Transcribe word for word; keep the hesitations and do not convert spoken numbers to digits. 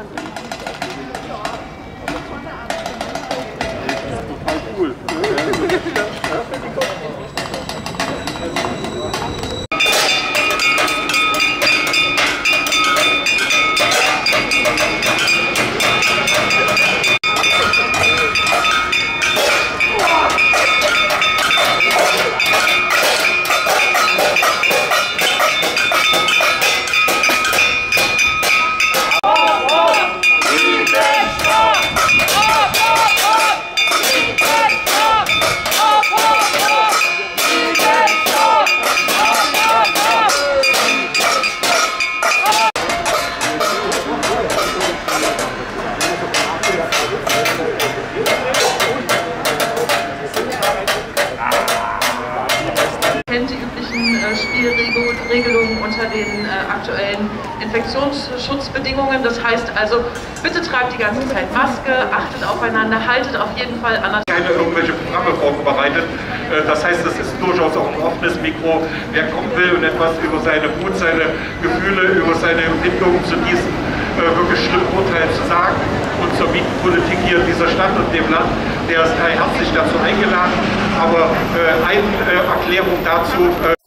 Total cool. Kennt die üblichen äh, Spielregelungen unter den äh, aktuellen Infektionsschutzbedingungen. Das heißt also, bitte tragt die ganze Zeit Maske, achtet aufeinander, haltet auf jeden Fall an. Keine irgendwelche Programme vorbereitet. Das heißt, es ist durchaus auch ein offenes Mikro. Wer kommen will und etwas über seine Wut, seine Gefühle, über seine Empfindungen zu diesen äh, wirklich schlimmen Urteilen zu sagen und zur Mietenpolitik hier in dieser Stadt und dem Land, der ist herzlich dazu eingeladen. Aber äh, eine äh, Erklärung dazu. Äh